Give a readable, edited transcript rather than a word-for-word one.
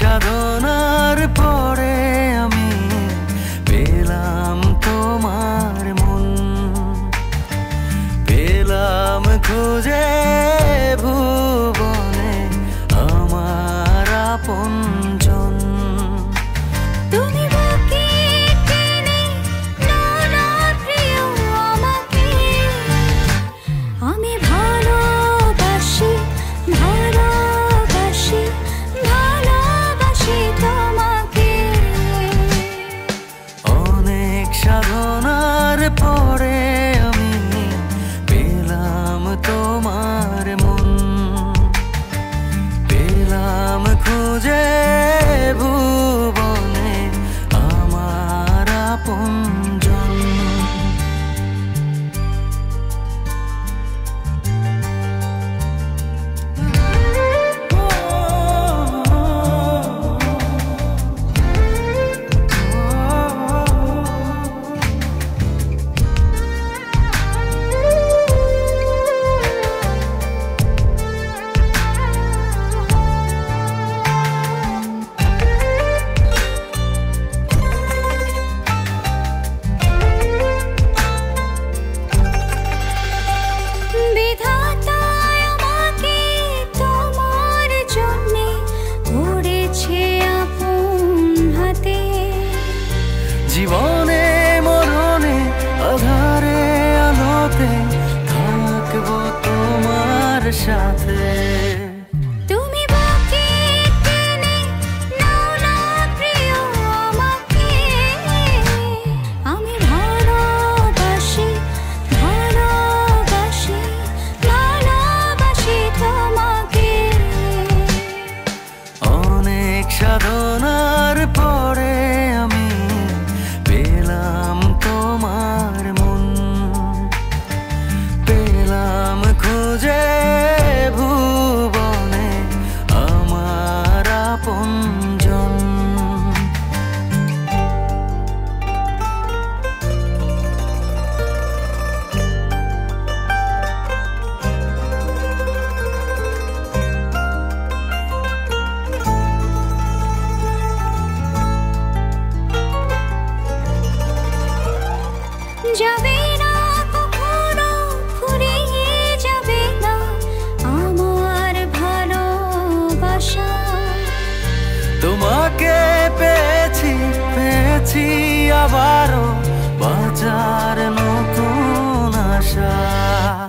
সাধনার পরে আমি পেলাম তোমার মন, পেলাম খুঁজে ভুবনে আমার আপনজন। তুমি বাকি টেনে নাও না প্রিয় আমাকে, আমি ভালোবাসি ভালোবাসি ভালোবাসি তোমাকে। অনেক সাধনার পরে আমি পেলাম তোমার মন, পেলাম খুঁজে ভুবনে আমার আপনজন। জীবনে মরণে আধারে আলোতে থাকবো তোমার সাথে। তুমি বাকি টেনে নাও না প্রিয় আমাকে, আমি ভালোবাসি ভালোবাসি ভালোবাসি তোমাকে। অনেক সাধনার পরে আমি পেলাম তোমার মন, পেলাম খুঁজে ভুবনে আমার আপনজন। যাবে না কখনো ফুরিয়ে যাবে না আমার ভালোবাসা। তোমাকে পেয়েছি পেয়েছি আবারও বাঁচার নতুন আশা।